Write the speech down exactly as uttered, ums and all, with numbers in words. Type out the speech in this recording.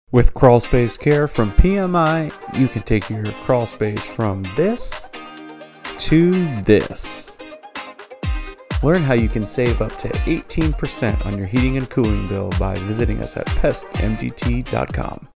With Crawlspace Care from P M I, you can take your crawl space from this to this. Learn how you can save up to eighteen percent on your heating and cooling bill by visiting us at pest m g t dot com.